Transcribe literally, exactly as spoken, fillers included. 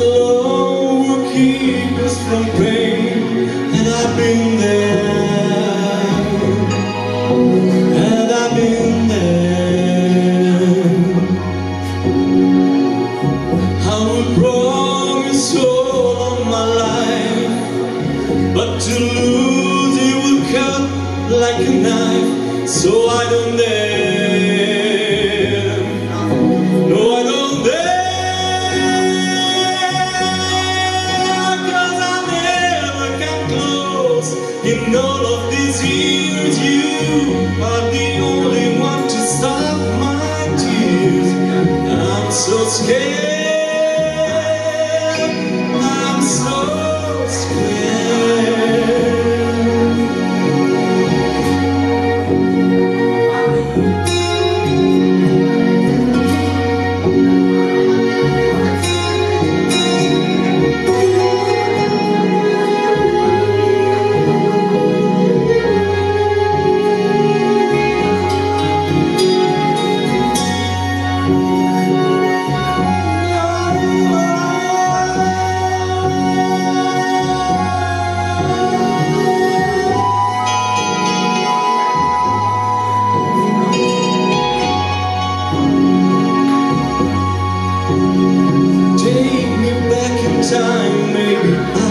love will keep us from pain, and I've been there, and I've been there. I would promise all of my life, but to lose it will cut like a knife, so I don't dare. No, I don't dare, 'cause I never got close. In all of these years, you are the only one to stop my tears. I'm so scared. Time, maybe